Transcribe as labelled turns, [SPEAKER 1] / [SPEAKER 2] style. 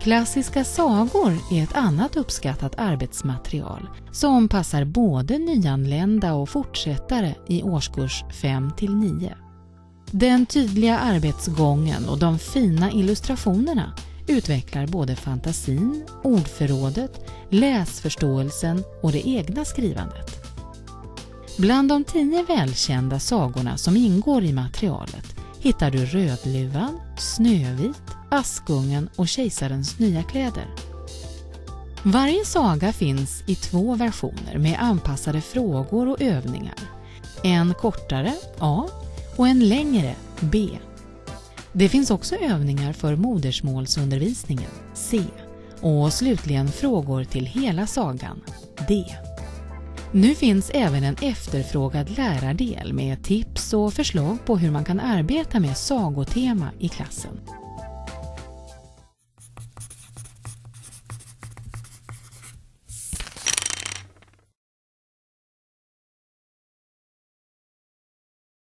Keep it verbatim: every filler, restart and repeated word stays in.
[SPEAKER 1] Klassiska sagor är ett annat uppskattat arbetsmaterial som passar både nyanlända och fortsättare i årskurs fem till nio. Den tydliga arbetsgången och de fina illustrationerna utvecklar både fantasin, ordförrådet, läsförståelsen och det egna skrivandet. Bland de tio välkända sagorna som ingår i materialet hittar du Rödluvan, Snövit, Askungen och Kejsarens nya kläder. Varje saga finns i två versioner med anpassade frågor och övningar. En kortare, A, och en längre, B. Det finns också övningar för modersmålsundervisningen, C, och slutligen frågor till hela sagan, D. Nu finns även en efterfrågad lärardel med tips och förslag på hur man kan arbeta med sagotema i klassen.